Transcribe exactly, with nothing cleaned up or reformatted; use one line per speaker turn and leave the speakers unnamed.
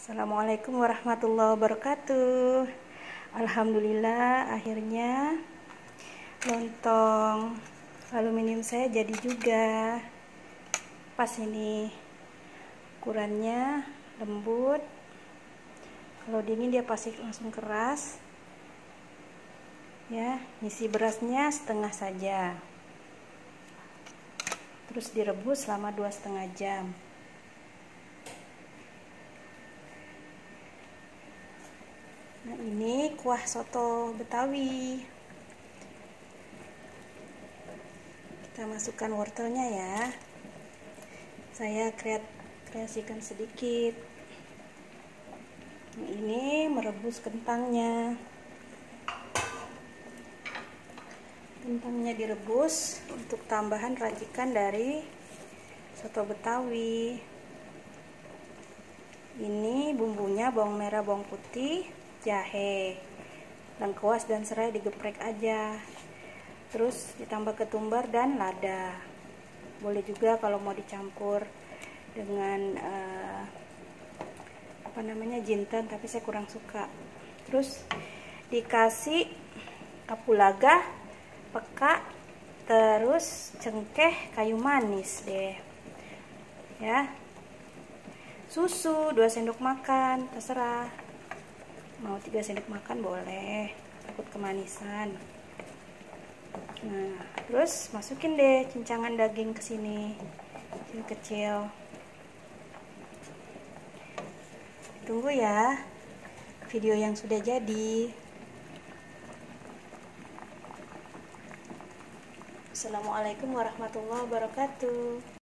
Assalamualaikum warahmatullahi wabarakatuh. Alhamdulillah akhirnya lontong aluminium saya jadi juga. Pas ini ukurannya lembut. Kalau dingin dia pasti langsung keras. Ya, isi berasnya setengah saja. Terus direbus selama dua setengah jam. Nah, ini kuah soto Betawi. Kita masukkan wortelnya ya. Saya kreasikan sedikit. Nah, ini merebus kentangnya. Kentangnya direbus untuk tambahan racikan dari soto Betawi. Ini bumbunya bawang merah, bawang putih, jahe, lengkuas dan serai digeprek aja. Terus ditambah ketumbar dan lada. Boleh juga kalau mau dicampur dengan uh, apa namanya jinten, tapi saya kurang suka. Terus dikasih kapulaga, peka, terus cengkeh, kayu manis deh. Ya. Susu dua sendok makan, terserah. Mau tiga sendok makan boleh, takut kemanisan. Nah, terus masukin deh cincangan daging ke sini, kecil-kecil. Tunggu ya video yang sudah jadi. Assalamualaikum warahmatullahi wabarakatuh.